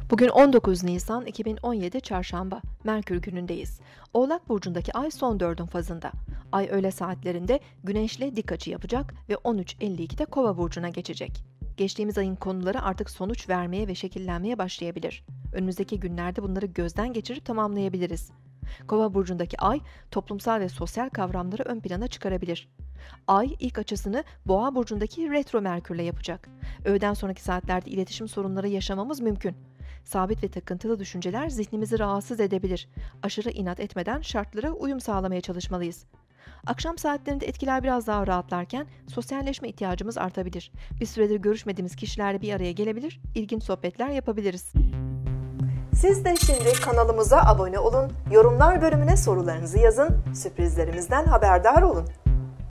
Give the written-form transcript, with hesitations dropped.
Bugün 19 Nisan 2017 Çarşamba, Merkür günündeyiz. Oğlak burcundaki ay son dördün fazında. Ay öğle saatlerinde Güneş'le dik açı yapacak ve 13.52'de Kova burcuna geçecek. Geçtiğimiz ayın konuları artık sonuç vermeye ve şekillenmeye başlayabilir. Önümüzdeki günlerde bunları gözden geçirip tamamlayabiliriz. Kova burcundaki ay toplumsal ve sosyal kavramları ön plana çıkarabilir. Ay ilk açısını Boğa burcundaki retro Merkürle yapacak. Öğleden sonraki saatlerde iletişim sorunları yaşamamız mümkün. Sabit ve takıntılı düşünceler zihnimizi rahatsız edebilir. Aşırı inat etmeden şartlara uyum sağlamaya çalışmalıyız. Akşam saatlerinde etkiler biraz daha rahatlarken sosyalleşme ihtiyacımız artabilir. Bir süredir görüşmediğimiz kişilerle bir araya gelebilir, ilginç sohbetler yapabiliriz. Siz de şimdi kanalımıza abone olun, yorumlar bölümüne sorularınızı yazın, sürprizlerimizden haberdar olun.